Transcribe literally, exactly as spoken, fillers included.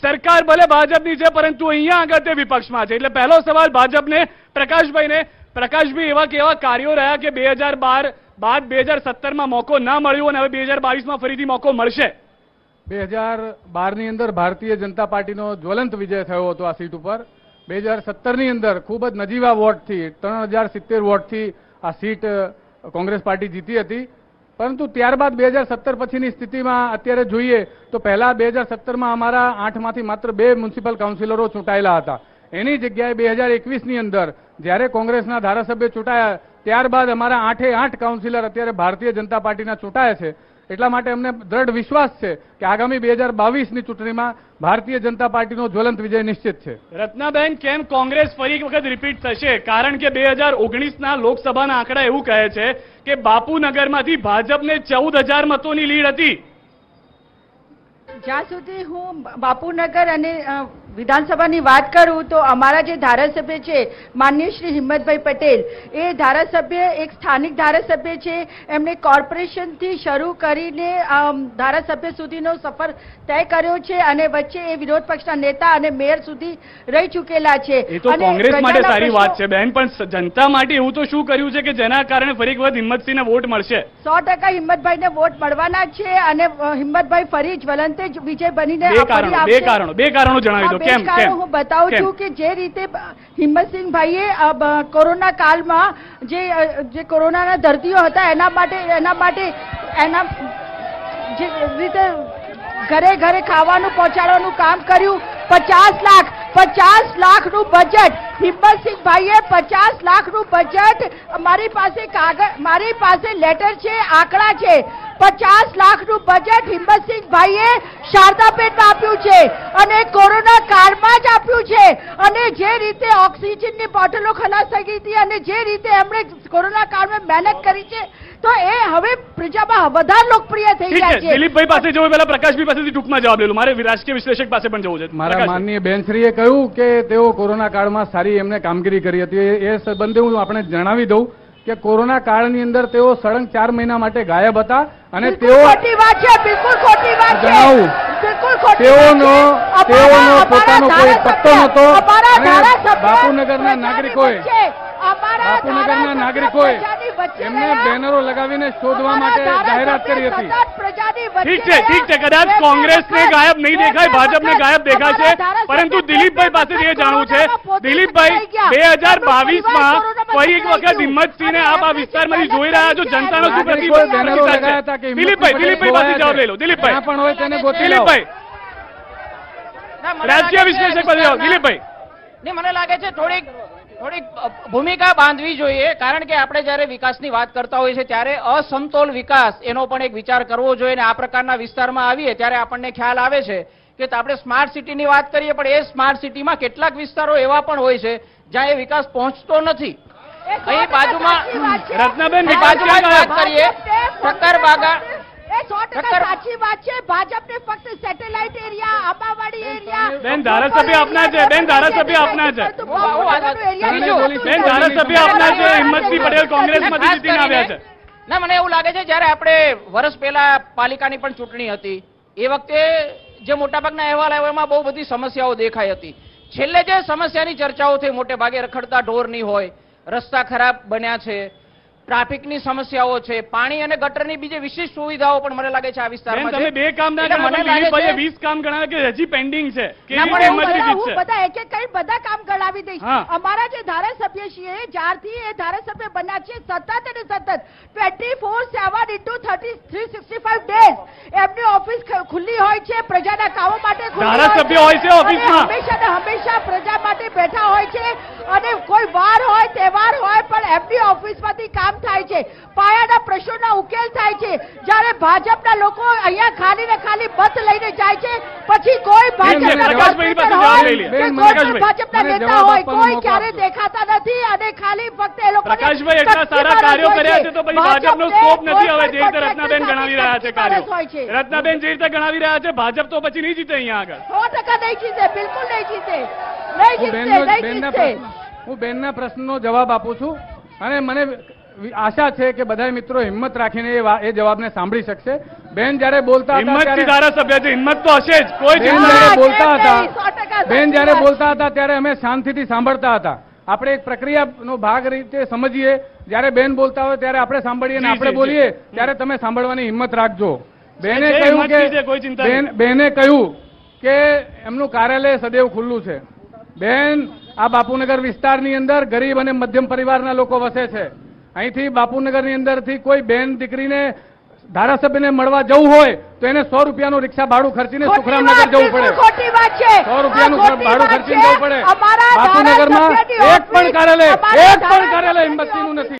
सरकार भले भाजपनी है परंतु अहींया आगळ ते विपक्षमां छे। एटले पहलो सवाल भाजपने प्रकाशभाईने, प्रकाशभाई एवा केवा कार्यो रह्या के બે હજાર બાર बाद બે હજાર સત્તર માં મોકો ना मळ्यो અને હવે બે હજાર બાવીસ માં ફરીથી મોકો મળશે? બે હજાર બાર ની અંદર ભારતીય જનતા પાર્ટીનો જ્વલંત વિજય થયો હતો આ સીટ ઉપર। બે હજાર સત્તર ની અંદર ખૂબ જ નજીવા વોટથી ત્રણ હજાર સિત્તેર વોટથી આ સીટ કોંગ્રેસ પાર્ટી જીતી હતી। પરંતુ ત્યારબાદ બે હજાર સત્તર પછીની સ્થિતિમાં અત્યારે જોઈએ તો પહેલા બે હજાર સત્તરમાં અમારા આઠમાંથી માત્ર બે મ્યુનિસિપલ કાઉન્સિલરો ચૂંટાયેલા હતા। એની જગ્યાએ બે હજાર એકવીસની અંદર જ્યારે કોંગ્રેસના ધારાસભ્ય ચૂંટાયા ત્યારબાદ અમારા આઠે આઠ કાઉન્સિલર અત્યારે ભારતીય જનતા પાર્ટીના ચૂંટાયા છે। એટલા માટે અમને દ્રઢ વિશ્વાસ છે કે આગામી બે હજાર બાવીસની ચૂંટણીમાં ભારતીય જનતા પાર્ટીનો જ્વલંત વિજય નિશ્ચિત છે। રત્નાબેન, કેમ કોંગ્રેસ ફરી એક વખત રિપીટ થશે? કારણ કે બે હજાર ઓગણીસના લોકસભાના આંકડા એવું કહે છે કે બાપુનગરમાંથી ભાજપને ચૌદ હજાર મતોની લીડ હતી। જ્યાં સુધી હું બાપુનગર અને વિધાનસભાની વાત કરું તો અમારા જે ધારાસભ્ય છે માનનીય શ્રી હિંમતભાઈ પટેલ, એ ધારાસભ્ય એક સ્થાનિક ધારાસભ્ય છે। એમણે કોર્પોરેશનથી શરૂ કરીને ધારાસભ્ય સુધીનો સફર તય કર્યો છે અને વચ્ચે એ વિરોધ પક્ષના નેતા અને મેયર સુધી રહી ચૂકેલા છે। એ તો કોંગ્રેસ માટે સારી વાત છે બેન, પણ જનતા માટે એવું તો શું કર્યું છે કે જેના કારણે ફરી એક વખત હિંમતસિંહને વોટ મળશે? સો ટકા હિંમતભાઈને વોટ મળવાના છે અને હિંમતભાઈ ફરી જ્વલંત વિજય બનીને બે કારણો બે કારણો બે કારણો જણાવી દો કેમ કેમ હું બતાવું છું કે જે રીતે હિંમતસિંહ ભાઈએ કોરોના કાળમાં જે જે કોરોનાના દર્દીઓ હતા એના માટે એના માટે એના જે રીતે ઘરે ઘરે ખાવાનું પહોંચાડવાનું કામ કર્યું। પચાસ લાખ પચાસ લાખનું બજેટ હિંમતસિંહ ભાઈએ પચાસ લાખનું બજેટ મારી પાસે કાગળ મારી પાસે લેટર છે, આંકડા છે। પચાસ લાખનું બજેટ હિંમતસિંહ ભાઈએ શારદાબેનમાં આપ્યું છે અને કોરોના કાળમાં જ આપ્યું છે। અને જે રીતે ઓક્સિજનની બોટલો ખલાસ થઈ ગઈ હતી અને જે રીતે એમણે કોરોના કાળમાં મહેનત કરી છે તો એ હવે પ્રજામાં વધારે લોકપ્રિય થઈ ગયા છે। દિલીપભાઈ પાસે જવું, પહેલા પ્રકાશભાઈ પાસેથી ટૂંકમાં જવાબ લેલો, મારે રાષ્ટ્રીય વિશ્લેષક પાસે પણ જવું છે। મારા માનનીય બેનશ્રીએ કહ્યું કે તેઓ કોરોના કાળમાં સારી એમને કામગીરી કરી હતી। એ સંબંધે હું આપણે જણાવી દઉં કે કોરોના કાળની અંદર તેઓ સળંગ ચાર મહિના માટે ગાયબ હતા અને તેઓ ખોટી વાત છે, બિલકુલ ખોટી વાત છે, જણાવું બિલકુલ ખોટી તેઓનો તેઓનો પોતાનો કોઈ પત્તો નહોતો અને ધારાસભ્ય બાપુનગરના નાગરિકોએ અમારા બાપુનગરના નાગરિકોએ એમને બેનરો લગાવીને શોધવા માટે જાહેરાત કરી હતી। ઠીક છે ઠીક છે કદાચ કોંગ્રેસને ગાયબ નહીં દેખાય, ભાજપને ગાયબ દેખાશે, પરંતુ દિલીપભાઈ પાસેથી એ જાણવું છે, દિલીપભાઈ બે હજાર બાવીસ માં ફરી એક વખત હિંમતસિંહને આપ આ વિસ્તારમાંથી જોઈ રહ્યા છો, જનતાનો શું પ્રતિસાદ છે? દિલીપભાઈ દિલીપભાઈ પાસે જવાબ લઈ લો। દિલીપભાઈ પણ હોય તેને ગોતી લો। દિલીપભાઈ રાજકીય વિશ્લેષક પાસે જાઓ। દિલીપભાઈ, ને મને લાગે છે થોડીક થોડીક ભૂમિકા બાંધવી જોઈએ, કારણ કે આપણે જ્યારે વિકાસની વાત કરતા હોઈએ છીએ ત્યારે અસમતોલ વિકાસ એનો પણ એક વિચાર કરવો જોઈએ। અને આ પ્રકારના વિસ્તારમાં આવીએ ત્યારે આપણને ખ્યાલ આવે છે કે આપણે સ્માર્ટ સિટીની વાત કરીએ પણ એ સ્માર્ટ સિટીમાં કેટલાક વિસ્તારો એવા પણ હોય છે જ્યાં એ વિકાસ પહોંચતો નથી। અહીં બાજુમાં રત્નાબેન બાજુમાં વાત કરીએ સક્કરબાગા, સાચી વાત છે, ભાજપને ફક્ત સેટેલાઇટ એરિયા, આંબાવાડી એરિયા, બેન ધારાસભ્ય આપના છે, બેન ધારાસભ્ય આપના છે, બેન ધારાસભ્ય આપના છે, હિંમતસિંહ પટેલ કોંગ્રેસમાંથી જીતીને આવ્યા છે। ના, મને એવું લાગે છે જ્યારે આપણે વર્ષ પહેલા પાલિકાની પણ ચૂંટણી હતી એ વખતે જે મોટાભાગના અહેવાલ આવ્યો એમાં બહુ બધી સમસ્યાઓ દેખાઈ હતી। છેલ્લે જે સમસ્યાની ચર્ચાઓ થઈ મોટે ભાગે રખડતા ઢોરની હોય, રસ્તા ખરાબ બન્યા છે, ટ્રાફિકની સમસ્યાઓ છે, પાણી અને ગટરની બીજી વિશેષ સુવિધાઓ પણ મને લાગે છે આ વિસ્તારમાં તમે બે કામ ના કર્યા, મને દિલીપભાઈએ વીસ કામ ગણાવ્યા કે હજી પેન્ડિંગ છે, કે હું બધા એક એક કરી બધા કામ ગણાવી દઈશ। અમારા જે ધારાસભ્ય છે જ્યારથી એ ધારાસભ્ય બન્યા છે સતત અને સતત twenty four seven into thirty three sixty five days એમની ઓફિસ ખુલ્લી હોય છે, પ્રજાના કામો માટે ધારાસભ્ય હોય છે ઓફિસમાં, હંમેશા ને હંમેશા પ્રજા માટે બેઠા હોય છે અને કોઈ વાર હોય તહેવાર હોય પણ એમની ઓફિસમાંથી કામ થાય છે, પાયાના પ્રશ્નોના ઉકેલ થાય છે। જ્યારે ભાજપના લોકો અહીંયા ખાલી ને ખાલી મત લઈને જાય છે પછી કોઈ ભાજપના નેતા હોય કોઈ ક્યારે દેખાતા નથી અને ખાલી ફક્ત એ લોકો પ્રકાશભાઈ એટલા સારા કાર્યો કર્યા છે તો પછી ભાજપનો સ્કોપ નથી હવે જે રીતે રત્નાબેન ગણાવી રહ્યા છે કાર્યો, રત્નાબેન જે રીતે ગણાવી રહ્યા છે ભાજપ તો પછી નહીં જીતે અહીંયા આગળ, સો ટકા નહીં જીતે, બિલકુલ નહીં જીતે, નહીં જીતે, નહીં જીતે। હું બેનના પ્રશ્નનો જવાબ આપું છું અને મને આશા છે કે બધા મિત્રો હિંમત રાખીને એ જવાબને સાંભળી શકશે। બેન જ્યારે બોલતા હતા હિંમતથી ત્યારે ધારાસભ્ય છે, હિંમત તો હશે જ, કોઈ બેન ચિંતા જ્યારે નહીં. બોલતા સો ટકા હતા સાચી બેન જ્યારે વાત. બોલતા હતા ત્યારે અમે શાંતિથી સાંભળતા હતા. આપણે એક પ્રક્રિયાનો ભાગ રીતે સમજીએ. જ્યારે બેન બોલતા હોય ત્યારે આપણે સાંભળીએ અને જી, આપણે જી, બોલીએ ત્યારે તમે સાંભળવાની હિંમત રાખજો. બેને જે કહ્યું હિંમતથી છે, કે કોઈ ચિંતા બેન બેને કહ્યું કે એમનું કાર્યાલય સદૈવ ખુલ્લું છે. બેન, આ બાપુનગર વિસ્તારની અંદર ગરીબ અને મધ્યમ પરિવારના લોકો વસે છે. અહીંથી બાપુનગરની અંદરથી કોઈ બેન દીકરીને ધારાસભ્યને મળવા જવું હોય તો એને સો રૂપિયાનું રિક્ષા ભાડું ખર્ચીને ખોટી સુખરામનગર વાત, જવું બિલકુલ પડે. ખોટી વાત છે. સો રૂપિયાનું આ ખોટી ભાડું વાત ખર્ચીને છે. જવું પડે. અમારા બાપુનગરમાં ધારાસભ્યની એક પણ ઓફિસ, કાર્યાલય અમારા એક પણ કાર્યાલય ધારાસભ્યની હિંમતસિંહનું નથી.